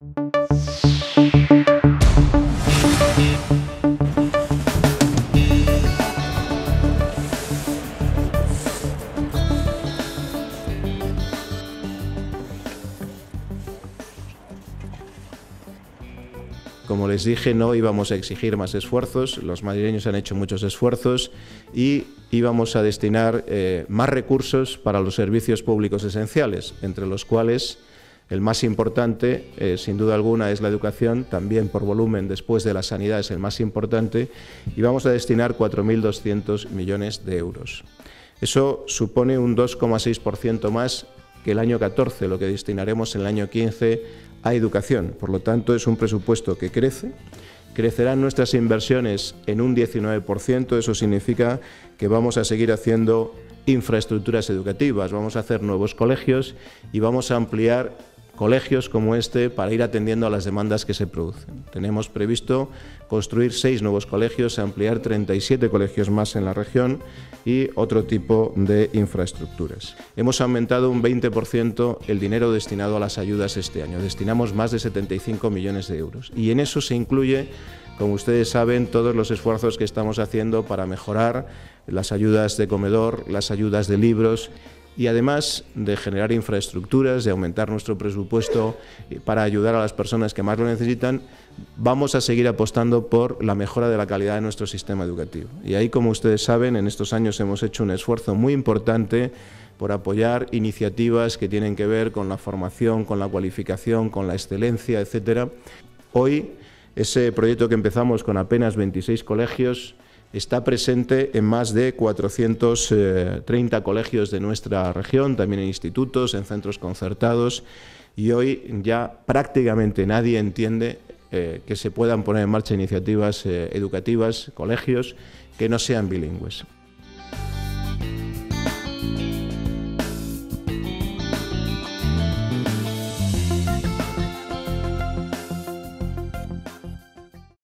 Como les dije, no íbamos a exigir más esfuerzos, los madrileños han hecho muchos esfuerzos y íbamos a destinar más recursos para los servicios públicos esenciales, entre los cuales el más importante, sin duda alguna, es la educación, también por volumen después de la sanidad es el más importante, y vamos a destinar 4.200 millones de euros. Eso supone un 2,6% más que el año 14, lo que destinaremos en el año 15 a educación. Por lo tanto, es un presupuesto que crece. Crecerán nuestras inversiones en un 19%, eso significa que vamos a seguir haciendo infraestructuras educativas, vamos a hacer nuevos colegios y vamos a ampliar colegios como este para ir atendiendo a las demandas que se producen. Tenemos previsto construir 6 nuevos colegios, ampliar 37 colegios más en la región y otro tipo de infraestructuras. Hemos aumentado un 20% el dinero destinado a las ayudas este año. Destinamos más de 75 millones de euros y en eso se incluye, como ustedes saben, todos los esfuerzos que estamos haciendo para mejorar las ayudas de comedor, las ayudas de libros y además de generar infraestructuras, de aumentar nuestro presupuesto para ayudar a las personas que más lo necesitan, vamos a seguir apostando por la mejora de la calidad de nuestro sistema educativo. Y ahí, como ustedes saben, en estos años hemos hecho un esfuerzo muy importante por apoyar iniciativas que tienen que ver con la formación, con la cualificación, con la excelencia, etcétera. Hoy, ese proyecto que empezamos con apenas 26 colegios está presente en más de 430 colegios de nuestra región, también en institutos, en centros concertados, y hoy ya prácticamente nadie entiende que se puedan poner en marcha iniciativas educativas, colegios que no sean bilingües.